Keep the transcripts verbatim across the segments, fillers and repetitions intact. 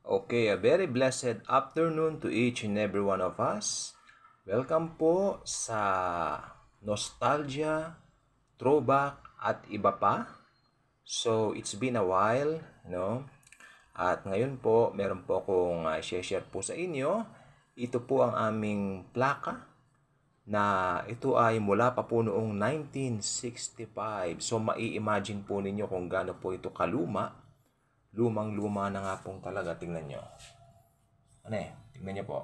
Okay, a very blessed afternoon to each and every one of us. Welcome po sa Nostalgia, Throwback at iba pa. So, it's been a while, no? At ngayon po, meron po akong uh, share po sa inyo. Ito po ang aming plaka na ito ay mula pa po noong nineteen sixty-five. So, mai-imagine po ninyo kung gaano po ito kaluma. Lumang-luma na nga pong talaga. Tingnan nyo. Ano eh? Tingnan nyo po.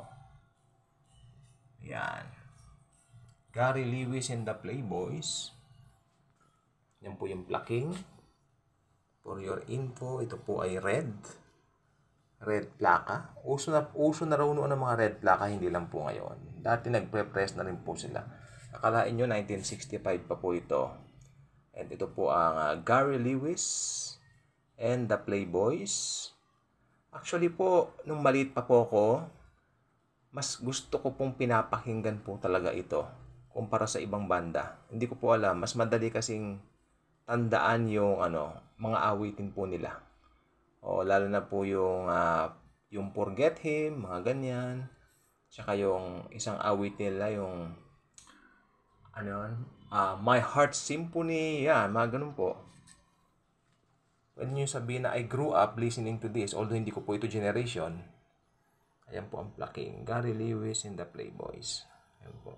Yan. Gary Lewis and the Playboys. Yan po yung plaking. For your info, ito po ay red. Red plaka. Uso na, uso na raw noon ang mga red plaka, hindi lang po ngayon. Dati nagpre-press na rin po sila. Akalain nyo, nineteen sixty-five pa po ito. And ito po ang uh, Gary Lewis and the Playboys. Actually po, nung maliit pa po ako, mas gusto ko pong pinapakinggan po talaga ito kumpara sa ibang banda. Hindi ko po alam, mas madali kasing tandaan yung ano, mga awitin po nila. O lalo na po yung uh, yung Forget Him, mga ganyan. Tsaka yung isang awit nila, yung ano yun, uh, My Heart Symphony, yan, mga ganun po. Pwede nyo sabihin na I grew up listening to this, although hindi ko po ito generation. Ayan po ang plaking. Gary Lewis and the Playboys. Ayan po.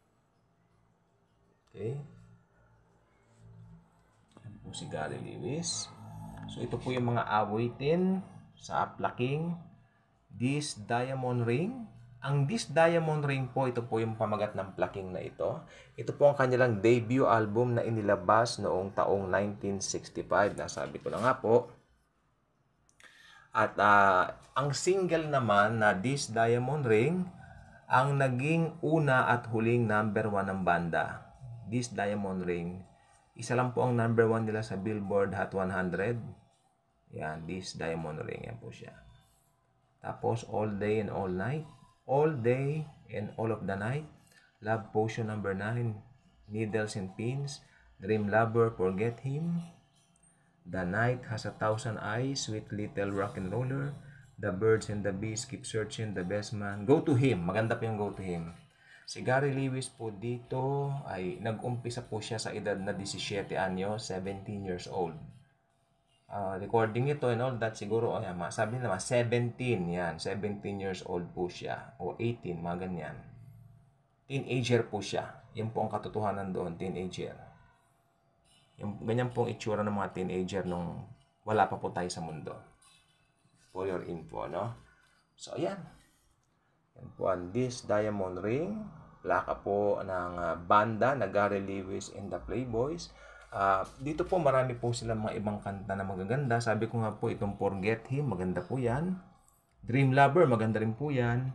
Okay. Ayan po si Gary Lewis. So ito po yung mga awitin sa plaking. This Diamond Ring. Ang This Diamond Ring po, ito po yung pamagat ng plaking na ito. Ito po ang kanilang debut album na inilabas noong taong nineteen sixty-five. Nasabi ko na nga po. At uh, ang single naman na This Diamond Ring, ang naging una at huling number one ng banda. This Diamond Ring. Isa lang po ang number one nila sa Billboard Hot one hundred. Yan, This Diamond Ring. Yan po siya. Tapos, All Day and All Night. All Day and All of the Night, Love Potion number nine, Needles and Pins, Dream Lover, Forget Him, The Night Has a Thousand Eyes, Sweet Little Rock and Roller, The Birds and the Bees Keep Searching, The Best Man, Go to Him, maganda po yung Go to Him. Si Gary Lewis po dito ay nag-umpisa po siya sa edad na seventeen anyo, seventeen years old. Uh, recording ito and all that siguro, oh, yan, sabi naman seventeen, yan, seventeen years old po siya, o eighteen, mga ganyan. Teenager po siya. Yan po ang katotohanan doon, teenager. Yung, ganyan pong itsura ng mga teenager nung wala pa po tayo sa mundo. For your info, no? So, ayan. Yan po ang This Diamond Ring. Plaka po ng uh, banda na Gary Lewis and the Playboys. Uh, dito po marami po silang mga ibang kanta na magaganda. Sabi ko nga po itong Forget Him, maganda po yan. Dream Lover, maganda rin po yan.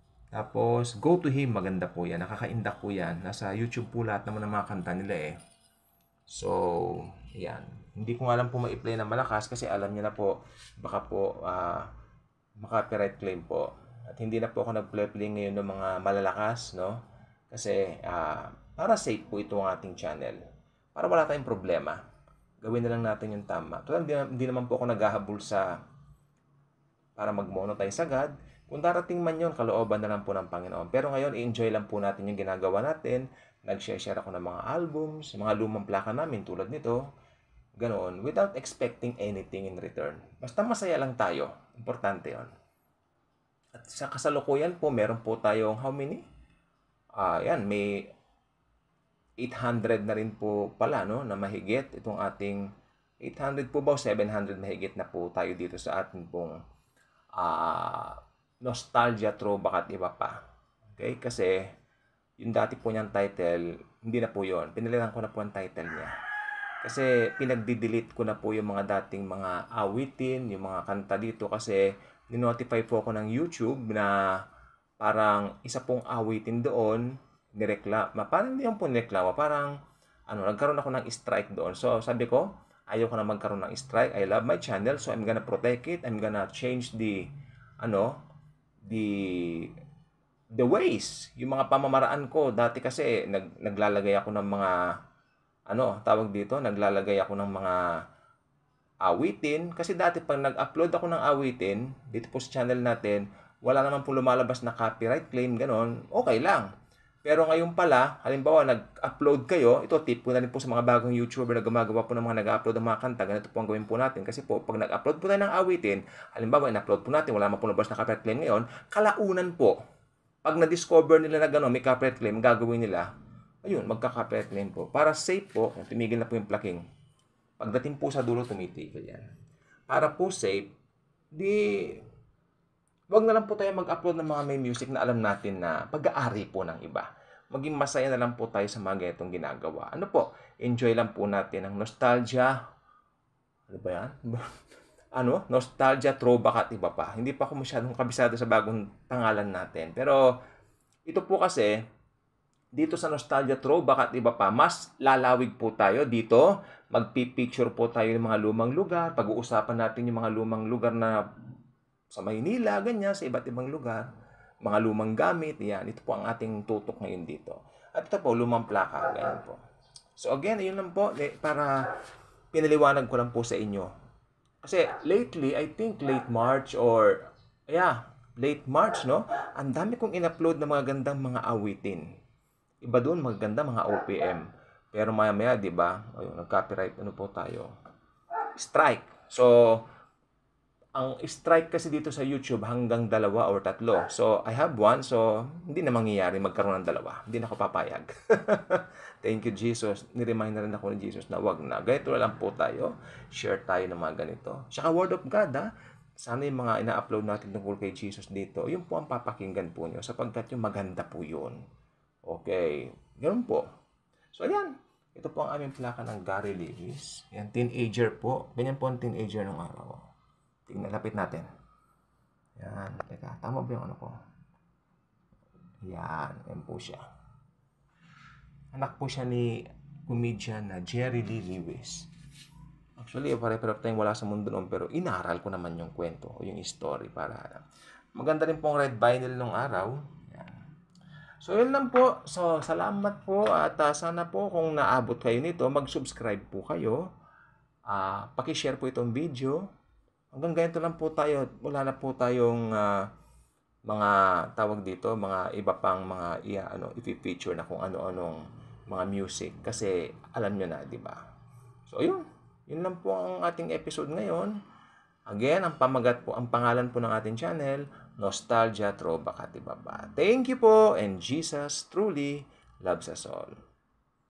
Tapos Go to Him, maganda po yan. Nakakaindak po yan. Nasa YouTube po lahat naman ng mga kanta nila eh. So, yan. Hindi ko nga lang po ma-play na malakas kasi alam niyo na po, baka po uh, maka-copyright claim po. At hindi na po ako nag-play-play ngayon ng mga malalakas, no? Kasi uh, para safe po ito ang ating channel. Para wala tayong problema, gawin na lang natin yung tama. Tulad, hindi, hindi naman po ako naghahabol sa para mag-monetize agad. Kung darating man yun, kalooban na lang po ng Panginoon. Pero ngayon, i-enjoy lang po natin yung ginagawa natin. Nag-share-share ako ng mga albums, mga lumang plaka namin tulad nito. Ganoon, without expecting anything in return. Basta masaya lang tayo. Importante yon. At sa kasalukuyan po, meron po tayong how many? Ah, uh, yan, may eight hundred na rin po pala, no, na mahigit itong ating eight hundred po ba o seven hundred mahigit na po tayo dito sa ating pong uh, Nostalgia, Throwback at iba pa. Okay? Kasi yung dati po niyang title, hindi na po yun. Pinalitan ko na po ang title niya. Kasi pinagdi-delete ko na po yung mga dating mga awitin, yung mga kanta dito kasi ninotify po ako ng YouTube na parang isa pong awitin doon nireklama, parang hindi yung po nireklama, parang ano, nagkaroon ako ng strike doon. So, sabi ko, ayaw ko na magkaroon ng strike. I love my channel, so I'm gonna protect it. I'm gonna change the, ano, the, the ways, yung mga pamamaraan ko. Dati kasi, nag, naglalagay ako ng mga, ano, tawag dito, naglalagay ako ng mga awitin. Kasi dati pag nag-upload ako ng awitin, dito po sa channel natin, wala naman po lumalabas na copyright claim, ganon, okay lang. Pero ngayon pala, halimbawa, nag-upload kayo, ito tip ko na rin po sa mga bagong YouTuber na gumagawa po ng mga nag-upload ng mga kanta, ganito po ang gawin po natin. Kasi po, pag nag-upload po tayo ng awitin, halimbawa, in-upload po natin, wala naman po lumabas na copyright claim ngayon, kalaunan po, pag na-discover nila na gano'n, may copyright claim, gagawin nila, ayun, magka-copyright claim po. Para safe po, tumigil na po yung plucking. Pagdating po sa dulo, tumitigil yan. Para po safe, di... Huwag na lang po tayo mag-upload ng mga may music na alam natin na pag-aari po ng iba. Maging masaya na lang po tayo sa mga ganitong ginagawa. Ano po? Enjoy lang po natin ang nostalgia. Ano ba yan? ano? Nostalgia, throwback at iba pa. Hindi pa ako masyadong kabisado sa bagong pangalan natin. Pero ito po kasi, dito sa nostalgia, throwback at iba pa, mas lalawig po tayo dito. Magpipicture po tayo ng mga lumang lugar. Pag-uusapan natin yung mga lumang lugar na sa Maynila, ganyan, sa iba't ibang lugar, mga lumang gamit, yan. Ito po ang ating tutok ngayon dito. At ito po, lumang plaka, ganyan po. So again, yun lang po, para pinaliwanag ko lang po sa inyo. Kasi lately, I think late March or, yeah, late March, no? Ang dami kong in-upload na mga gandang mga awitin. Iba doon, maganda mga O P M. Pero maya-maya, di ba? Ayun, nag-copyright, ano po tayo? Strike. So, ang strike kasi dito sa YouTube hanggang dalawa or tatlo. So, I have one. So, hindi na mangyayari magkaroon ng dalawa. Hindi na ako papayag. Thank you, Jesus. Ni-remind na rin ako ni Jesus na wag na. Ganito na lang po tayo. Share tayo ng mga ganito. Tsaka Word of God, ha? Sana yung mga ina-upload natin tungkol kay Jesus dito, yun po ang papakinggan po nyo sapagkat yung maganda po yun. Okay. Ganun po. So, ayan. Ito po ang aming plaka ng Gary Lewis. Yan, teenager po. Ganyan po ang teenager ng araw. Tingnan, lapit natin. Yan. Teka, tama ba yung ano ko? Yan. Yan po siya. Anak po siya ni comedian na Jerry Lee Lewis. Actually, pare-pare tayong wala sa mundo noon, pero inaral ko naman yung kwento o yung story para maganda rin pong red vinyl nung araw. Yan. So, yun lang po. So, salamat po at uh, sana po kung naabot kayo nito, mag-subscribe po kayo. Uh, paki-share po itong video. Hanggang ganito lang po tayo. Wala na po tayong uh, mga tawag dito, mga iba pang mga iya, ano, i-feature na kung ano-anong mga music. Kasi alam nyo na, di ba? So, yun. Yun lang po ang ating episode ngayon. Again, ang pamagat po, ang pangalan po ng ating channel, Nostalgia, Throwback at Iba Pa. Thank you po, and Jesus truly loves us all.